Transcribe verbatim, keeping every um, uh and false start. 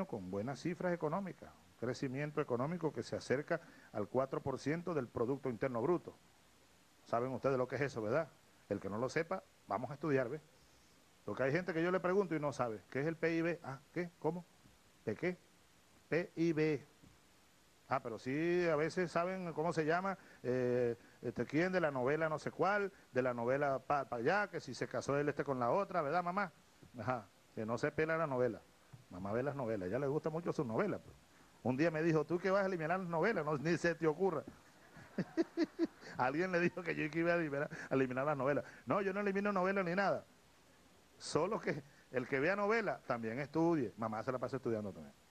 año con buenas cifras económicas, crecimiento económico que se acerca al cuatro por ciento del Producto Interno Bruto. ¿Saben ustedes lo que es eso, verdad? El que no lo sepa, vamos a estudiar, ¿ves? Porque hay gente que yo le pregunto y no sabe. ¿Qué es el P I B? Ah, ¿qué? ¿Cómo? ¿P qué? P I B. Ah, pero sí, a veces saben cómo se llama, eh, este, quién de la novela no sé cuál, de la novela para pa allá, que si se casó él este con la otra, ¿verdad, mamá? Ajá, que no se pela la novela. Mamá ve las novelas, a ella le gusta mucho sus novelas. Pues. Un día me dijo, ¿tú que vas a eliminar las novelas? No, ni se te ocurra. Alguien le dijo que yo iba a eliminar, a eliminar las novelas. No, yo no elimino novelas ni nada. Solo que el que vea novela también estudie. Mamá se la pasa estudiando también.